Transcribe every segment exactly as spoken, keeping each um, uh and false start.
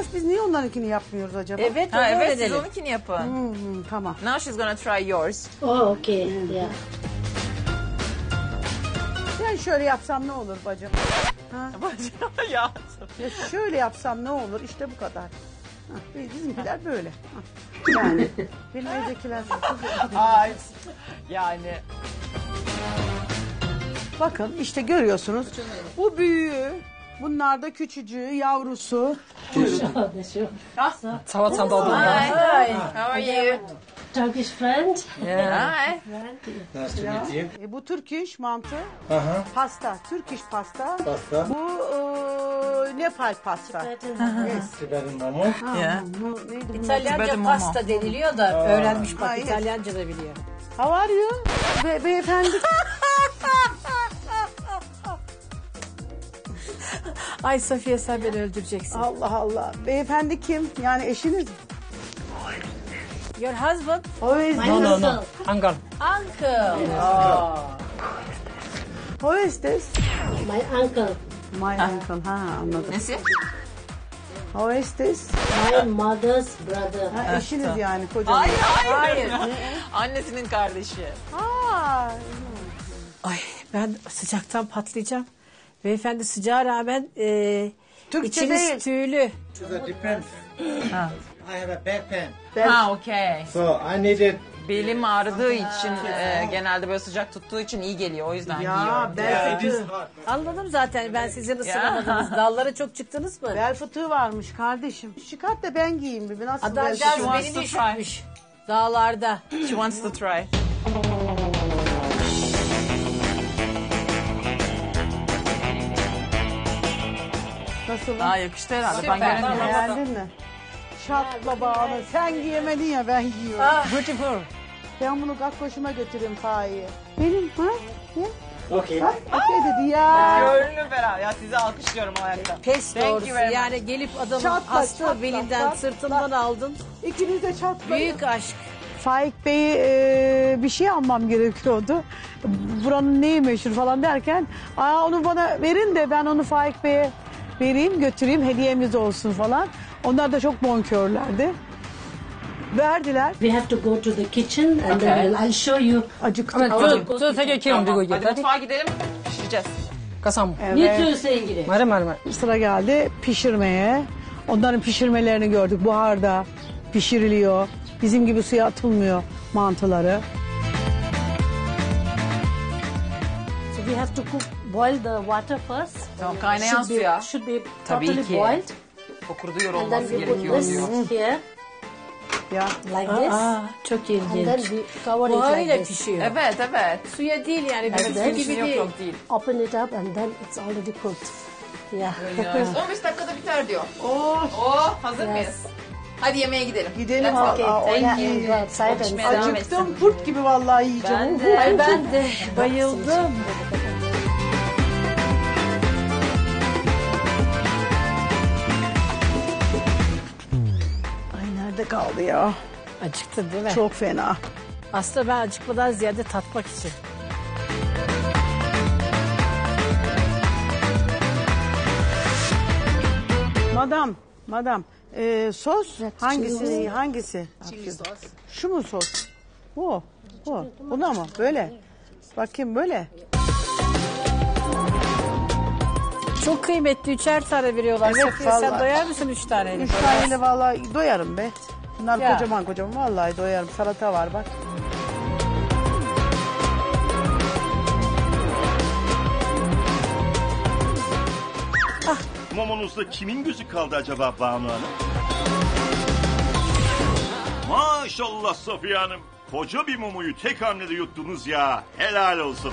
biz niye onlarınkini yapmıyoruz acaba? Evet, Ha, evet edelim. siz onunkini yapın. Hmm, hmm, tamam. Now she's gonna try yours. Oh, okay. Yeah. Ben şöyle yapsam ne olur bacım? ya. Ya şöyle yapsam ne olur? İşte bu kadar. Hah, bizimkiler böyle. Hah. Yani benim evdekiler. Ay. Yani. Bakın işte görüyorsunuz. Bu büyüğü, bunlar da küçücüğü, yavrusu. Salata da Hi. How are you? Turkish friend. Hi. Nice to meet you. E, bu Türk iş mantı. Aha. Pasta, Türk iş pasta. Pasta. Bu e, Nepal pasta. Yes. Tiberin momo. Yeah. Bu neydi bu? İtalyanca Benim pasta deniliyor da öğrenmiş bak Hayır. İtalyanca da biliyor. How are you? Be beyefendi. Ay Safiye sen beni öldüreceksin. Allah Allah. Beyefendi kim? Yani eşiniz mi? Your husband? Who is My this? uncle. Uncle. Uncle. Who is this? My uncle. My uncle. Ha anladım. Nesi? Who is this? My mother's brother. Ha, eşiniz yani kocanız. Hayır, hayır. Annesinin kardeşi. Ha. Ay ben sıcaktan patlayacağım. Beyefendi sıcağa rağmen e, Türkçe içiniz değil. tüylü. It depends. I have a back pain. Ha okey. So I needed. Belim ağrıdığı için e, genelde böyle sıcak tuttuğu için iyi geliyor. O yüzden Ya giyiyorum. bel It is fıtığı. hot. Anladım zaten ben sizin ısınamadınız. Dallara çok çıktınız mı? Bel fıtığı varmış kardeşim. Çıkart da ben giyeyim bir. Nasıl bel Adamcağız fıtığı? wants beni to düşürmüş. Dağlarda. She wants to try. Nasıl? Aa yakıştı herhalde. Süper. Ben göremiyorum. Beğendin mi? Çatla bağını. Sen giyemedin ya ben giyiyorum. Beautiful. Ben bunu gakkoşuma götüreyim Fahiye. Benim ha? Ya. Okay. Bak okey dedi ya. Görünür beraber. Ya sizi alkışlıyorum o ayakta. Pes Thank you doğrusu. very much. Yani gelip adamın Çatla, hasta çatla, belinden çatla. sırtından aldın. İkiniz de çatlayın. Büyük aşk. Faik Bey'i e, bir şey almam gerekiyordu. Buranın neyi meşhur falan derken aa onu bana verin de ben onu Faik Bey'e vereyim götüreyim hediyemiz olsun falan. Onlar da çok bonkörlerdi. Verdiler. We have to go to the kitchen and Okay. then I'll show you. Acıktık. 저 되게 귀여운 Tamam. 미국이. Hadi mutfağa gidelim. Pişireceğiz. Kasam. You too, Sengiri. Mare mare mare. Sıra geldi pişirmeye. Onların pişirmelerini gördük. Buharda pişiriliyor. Bizim gibi suya atılmıyor mantıları. So we have to cook, boil the water first. Tamam, kaynayan Should be- suya. Should be Tabii properly ki. boiled. Okurduyor And then olması we put gerekiyor this diyor. here Ya like this. Aa, çok And then ilginç. we cover it Buharıyla like this. pişiyor. Evet evet. Suya değil yani. Evet, Bizim suyun gibi içinde yok değil. yok değil. Open it up and then it's already cooked. Yeah. on beş dakikada biter diyor. Oh. Oh, hazır mıyız? Hadi yemeğe gidelim. gidelim. Let's go. Okay, Aa, o thank ne- you. Go outside and Pişmeye devam Acıktım etsin. kurt gibi vallahi yiyeceğim. Ben de. Ay ben de bayıldım. Ay nerede kaldı ya? Acıktın değil mi? Çok fena. Aslında ben acıkmadan ziyade tatmak için. Madam, madam. Ee, sos hangisi? Hangisi? Şu mu sos? Bu. Bu. Buna mı? Böyle. Bakayım böyle. Çok kıymetli üçer tane veriyorlar. Evet, Safiye sen vallahi. doyar mısın üç taneyle? Üç taneyle vallahi doyarım be. Bunlar Ya. kocaman kocaman vallahi doyarım. Salata var bak. Momonuzda kimin gözü kaldı acaba Banu Hanım? Maşallah Safiye Hanım. Koca bir mumuyu tek hamlede yuttunuz ya. Helal olsun.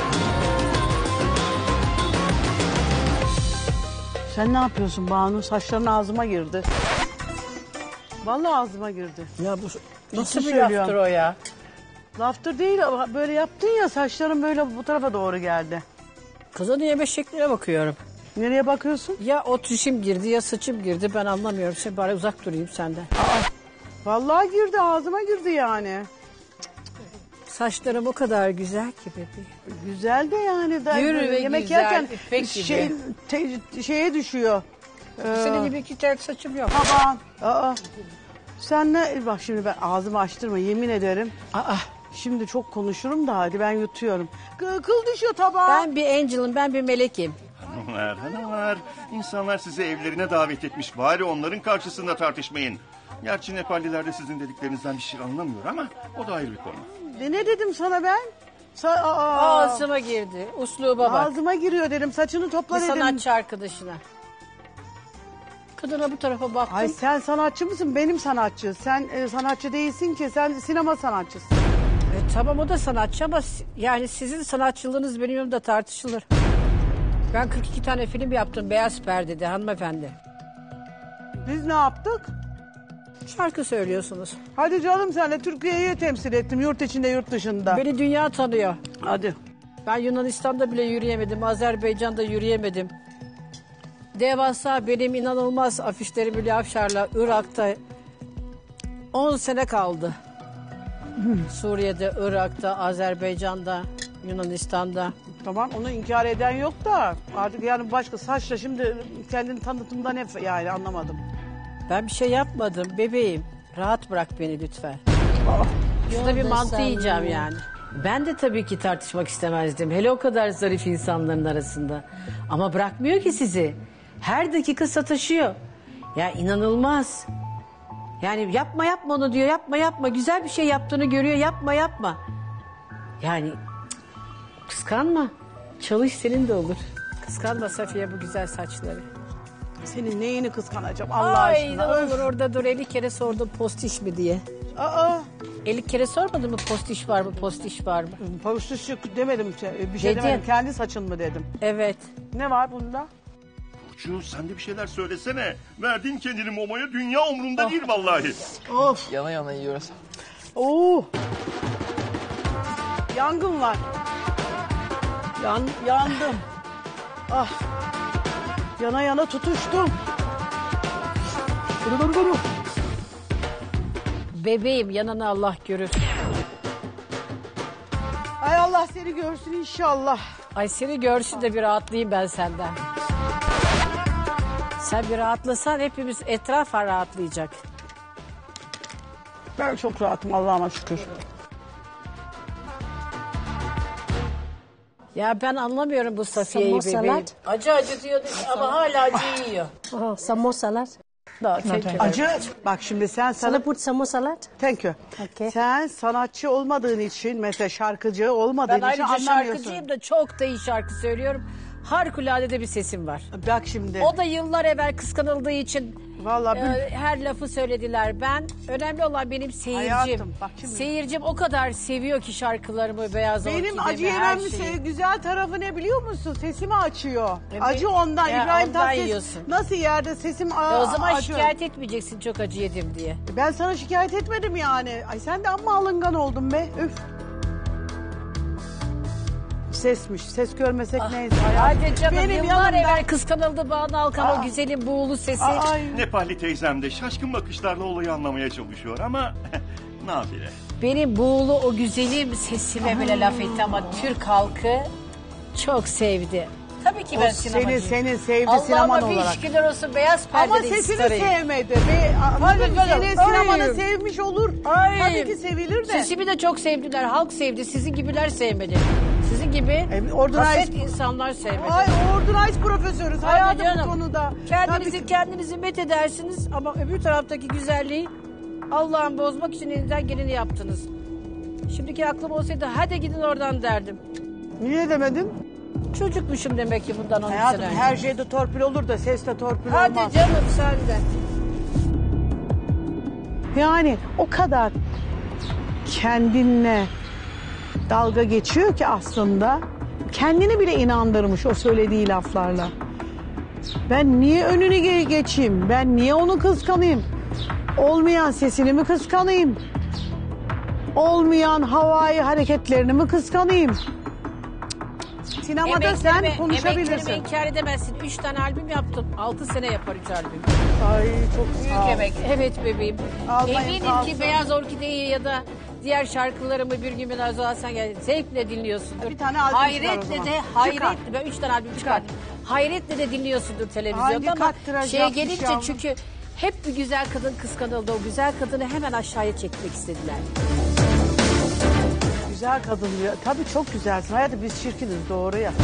Sen ne yapıyorsun Banu? Saçların ağzıma girdi. Vallahi ağzıma girdi. Ya bu nasıl Ciddi bir söylüyorum. laftır o ya? Laftır değil ama böyle yaptın ya saçların böyle bu tarafa doğru geldi. Kızın yeme şekline bakıyorum. Nereye bakıyorsun? Ya o tüşüm girdi ya saçım girdi ben anlamıyorum. Sen bari uzak durayım senden. Vallahi girdi ağzıma girdi yani. Saçlarım o kadar güzel ki bebeğim. Güzel de yani. Da Yürü böyle ve yemek güzel, yerken ipek gibi. şey, te- şeye düşüyor. Senin gibi iki tel saçım yok. Aman. Aa. Sen ne? Bak şimdi ben ağzımı açtırma yemin ederim. Aa. Şimdi çok konuşurum da hadi ben yutuyorum. Kı- Kıl düşüyor tabağa. Ben bir angel'ım, ben bir melekim. Hanımlar, hanımlar. İnsanlar sizi evlerine davet etmiş. Bari onların karşısında tartışmayın. Gerçi Nepalliler de sizin dediklerinizden bir şey anlamıyor ama o da ayrı bir konu. E, ne dedim sana ben? Sa- Aa. Ağzıma girdi. Usluba bak. Ağzıma giriyor dedim. Saçını topla Bir dedim. sanatçı arkadaşına. Kadına bu tarafa baktım. Ay sen sanatçı mısın? Benim sanatçı. Sen e, sanatçı değilsin ki. Sen sinema sanatçısın. E, tamam o da sanatçı ama si- yani sizin sanatçılığınız benim yanımda tartışılır. Ben kırk iki tane film yaptım Beyaz Perde'de hanımefendi. Biz ne yaptık? Şarkı söylüyorsunuz. Hadi canım sen de Türkiye'yi temsil ettim. Yurt içinde yurt dışında. Beni dünya tanıyor. Hadi. Ben Yunanistan'da bile yürüyemedim. Azerbaycan'da yürüyemedim. Devasa benim inanılmaz afişleri Hülya Avşar'la Irak'ta on sene kaldı. Suriye'de, Irak'ta, Azerbaycan'da, Yunanistan'da. Tamam onu inkar eden yok da artık yani başka saçla şimdi kendini tanıtımda ne yani anlamadım. Ben bir şey yapmadım bebeğim. Rahat bırak beni lütfen. Şurada bir mantı yiyeceğim yani. Ben de tabii ki tartışmak istemezdim. Hele o kadar zarif insanların arasında. Ama bırakmıyor ki sizi. Her dakika sataşıyor. Ya inanılmaz. Yani yapma yapma onu diyor. Yapma yapma. Güzel bir şey yaptığını görüyor. Yapma yapma. Yani cık, kıskanma. Çalış senin de olur. Kıskanma Safiye bu güzel saçları. Senin neyini kıskanacağım Allah Ay aşkına. ne Öf. olur orada dur elli kere sordum postiş mi diye. Aa, elli kere sormadın mı postiş var mı postiş var mı? pavuşluşluk demedim şey- bir şey Dedin. demedim. Kendi saçın mı dedim. Evet. Ne var bunda? Burcu sen de bir şeyler söylesene. Verdin kendini Momo'ya dünya umrunda değil vallahi. Of. Yana yana yiyoruz. Oo. Yangın var. Yan, yandım. Ah. Yana yana tutuştum. Dur dur dur. Bebeğim yanını Allah görür. Ay Allah seni görsün inşallah. Ay seni görsün de bir rahatlayayım ben senden. Sen bir rahatlasan hepimiz etrafa rahatlayacak. Ben çok rahatım Allah'ıma şükür. Ya ben anlamıyorum bu Safiye'yi Samosalar. bebeğim. Acı acı diyordu ama hala acı yiyor. Oh, samosalar. No, thank you. Acı. Bak şimdi sen Sana sana... put samosalar. Thank you. Okay. Sen sanatçı olmadığın için mesela şarkıcı olmadığın Ben için ayrıca anlamıyorsun. şarkıcıyım da çok da iyi şarkı söylüyorum. Harikulade de bir sesim var. Bak şimdi. O da yıllar evvel kıskanıldığı için Vallahi bil- e, her lafı söylediler. Ben önemli olan benim seyircim. Hayatım, bak şimdi. Seyircim o kadar seviyor ki şarkılarımı Beyaz benim Orkide'mi, acı her yemem şeyi. şey, güzel tarafı ne biliyor musun? Sesimi açıyor. Evet. Acı ondan. Ya, İbrahim ondan Tatlıses yiyorsun. nasıl yerde sesim E a- o zaman acıyor. şikayet etmeyeceksin çok acı yedim diye. Ben sana şikayet etmedim yani. Ay sen de amma alıngan oldun be. Üf. Sesmiş. Ses görmesek neyse. hayatım. Hadi canım Benim yıllar yanımda- evvel kıskanıldı Banu Alkan o güzelim buğulu sesi. Ay. Nepalli teyzem de şaşkın bakışlarla olayı anlamaya çalışıyor ama nafile. Benim buğulu o güzelim sesime bile laf etti ama Türk halkı çok sevdi. Tabii ki ben O sinemacıyım. seni senin sevdi sineman Allah'ıma bir olarak. şükürler olsun beyaz Ama perdede sesini starıyım. sevmedi. Be, Hadi Hadi canım, seni sinemada ay. sevmiş olur. Ay. Tabii ki sevilir de. Sesimi de çok sevdiler. Halk sevdi. Sizin gibiler sevmedi. Sizin gibi E, ordinary- haset insanlar sevmedi. Ay Ordunayz profesörüz Hadi hayatım canım. bu konuda. Kendinizi Tabii ki- kendinizi met edersiniz ama öbür taraftaki güzelliği Allah'ın bozmak için elinden geleni yaptınız. Şimdiki aklım olsaydı hadi gidin oradan derdim. Niye demedin? Çocukmuşum demek ki bundan on Hayatım sene önce. her şeyde torpil olur da seste torpil Hadi olmaz. canım sen de. Yani o kadar kendinle dalga geçiyor ki aslında kendini bile inandırmış o söylediği laflarla. Ben niye önünü ge- geçeyim? Ben niye onu kıskanayım? Olmayan sesini mi kıskanayım? Olmayan havai hareketlerini mi kıskanayım? Sinemada sen Emeklerimi- konuşabilirsin. Emeklerimi inkar edemezsin. Üç tane albüm yaptım. Altı sene yapar üç albüm. Ay çok Büyük sağ ol. emek. Evet bebeğim. Almayın, Eminim sağ ki olsun. Beyaz Orkide'yi ya da diğer şarkılarımı bir gün ben Arzu Hasan geldi. Zevkle dinliyorsundur. Bir tane albüm çıkar o Hayretle zaman. de Çıkar. hayretle. Ben üç tane albüm çıkardım. hayretle de dinliyorsundur televizyonda Hangi ama kattiraj şeye yapmış gelince yavrum? çünkü hep bir güzel kadın kıskanıldı. O güzel kadını hemen aşağıya çekmek istediler. Güzel kadın diyor. Tabii çok güzelsin. Hayatım biz çirkiniz doğru ya.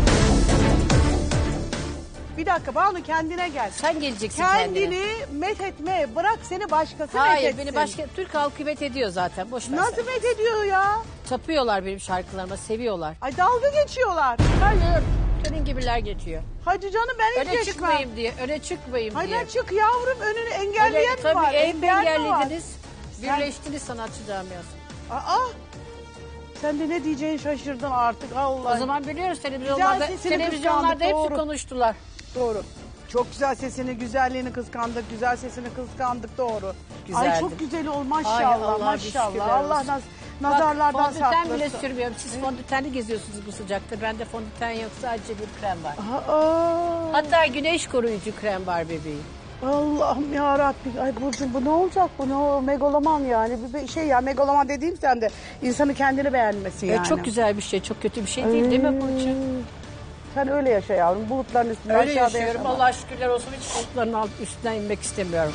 Bir dakika Banu kendine gel. Sen geleceksin kendine. Kendini met etme. Bırak seni başkası Hayır met etsin. beni başka Türk halkı met ediyor zaten. Boş ver Nasıl sen. met ediyor ya? Tapıyorlar benim şarkılarıma, seviyorlar. Ay dalga geçiyorlar. Hayır. Senin gibiler geçiyor. Hadi canım ben hiç Öne geçmem. çıkmayayım diye, öne çıkmayayım Hayır diye. çık yavrum önünü engelleyen mi tabii var? en Engel mi var? engellediniz. Birleştiniz sanatçı camiası. Aa, sen de ne diyeceğini şaşırdın artık Allah. O zaman biliyoruz televizyonlarda, Güzel sesini televizyonlarda kıskandık, hepsi doğru. konuştular. Doğru. Çok güzel sesini, güzelliğini kıskandık. Güzel sesini kıskandık doğru. Güzeldi. Ay çok güzel ol maşallah Ay, Allah'a maşallah. şükürler Allah olsun. naz, nazarlardan Bak, fondöten bile saklasın. sürmüyorum. Siz fondötenli geziyorsunuz bu sıcakta. Bende fondöten yok, sadece bir krem var. Aa, Hatta güneş koruyucu krem var bebeğim. Allah'ım ya Rabbim. Ay Burcu bu ne olacak bu ne o megaloman yani. Bir şey ya megaloman dediğim sen de insanı kendini beğenmesi E, yani. çok güzel bir şey, çok kötü bir şey değil değil mi Burcu? Sen öyle yaşa yavrum. Bulutların üstünde Öyle aşağıda yaşıyorum. yaşama. Allah'a şükürler olsun. Hiç bulutların alt üstünden inmek istemiyorum.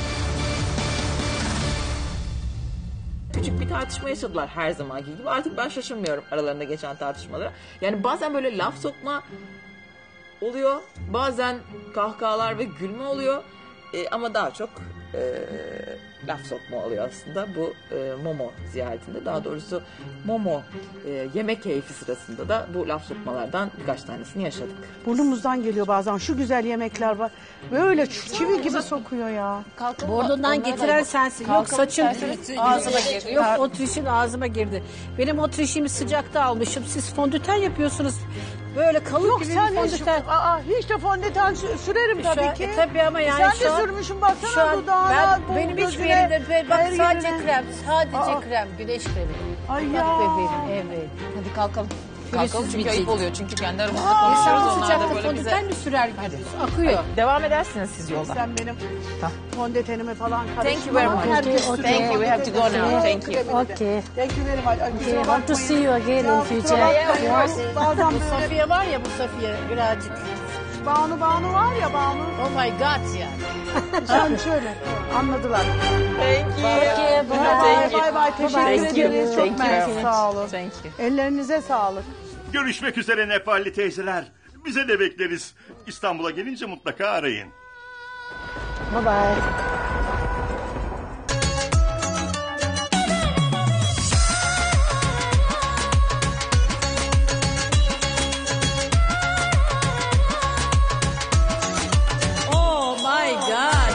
Küçük bir tartışma yaşadılar her zamanki gibi. Artık ben şaşırmıyorum aralarında geçen tartışmalara. Yani bazen böyle laf sokma oluyor. Bazen kahkahalar ve gülme oluyor. E, ama daha çok e, laf sokma oluyor aslında. Bu e, Momo ziyaretinde, daha doğrusu Momo e, yemek keyfi sırasında da bu laf sokmalardan birkaç tanesini yaşadık. Burnumuzdan geliyor bazen. Şu güzel yemekler var. Böyle çivi gibi sokuyor ya. Burnundan getiren sensin. Yok saçın ağzıma girdi. Yok o trişin ağzıma girdi. Benim o trişimi sıcakta almışım. Siz fondöten yapıyorsunuz. Böyle kalıp Yok gibi sen bir hiç, fondöten. aa, hiç de fondöten sü- sürerim Şu an- tabii ki. e, tabii ama yani sen şu de an- sürmüşsün baksana Şu an dudağına, ben, benim hiçbir gözüne, yerimde ben- bak her sadece yerine. krem, sadece Aa. krem, güneş kremi. Ay Bak ya. bebeğim, evet. Hadi kalkalım. Pürüzsüz Kalkalım çünkü bir ayıp cilt. oluyor. Çünkü kendi aramızda İnsan konuşuyoruz. Onlar sıcakta da böyle bize... fondöten mi sürer gibi? Akıyor. Devam edersiniz siz yolda. Sen benim fondötenimi falan karıştırma. Thank you very much. Herkes Okay, sürüyor Thank you. We have to go fondöteni. now. Thank you. Kremini de. Okay. Thank you very much. Ay, kusura Okay, hope to bakmayın. see you again Ya, in kusura future. bakmayın. Bazen Bu böyle Safiye var ya bu Safiye birazcık. Banu Banu var ya Banu. Oh my god ya. Sen şöyle anladılar. Thank you. Okay, bye. Bay bay bay teşekkür Thank you. ederiz. Çok Thank you very mersi much. sağ olun. Thank you. Ellerinize sağlık. Görüşmek üzere Nepalli teyzeler. Bize de bekleriz. İstanbul'a gelince mutlaka arayın. Bye bye. Oh my god.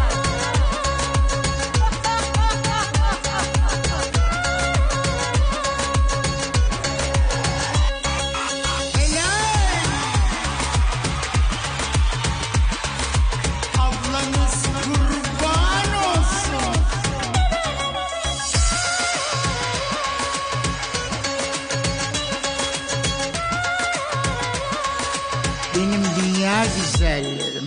Ablanız kurban olsun. Benim dünya güzelleri.